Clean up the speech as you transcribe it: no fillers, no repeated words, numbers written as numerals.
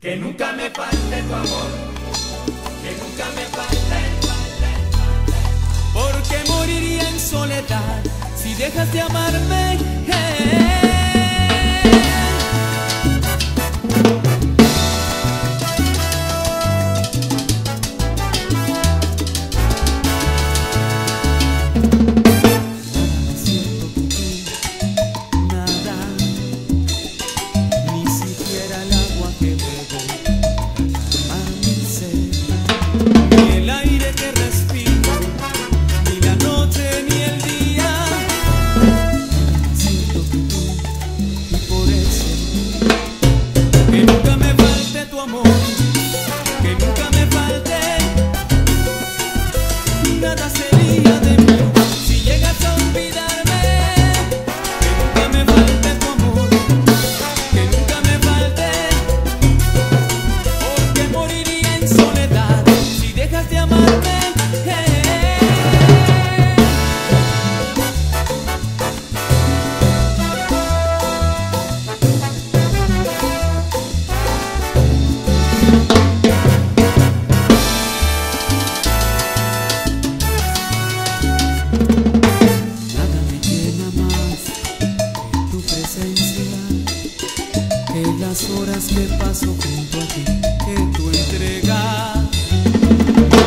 Que nunca me falte tu amor, que nunca me falte. Porque moriría en soledad si dejas de amarme. Nada sería de mí si llegas a olvidarme. Que nunca me falte tu amor, que nunca me falte. Porque moriría en soledad si dejas de amarme. Que las horas que paso junto a ti, que tu entrega.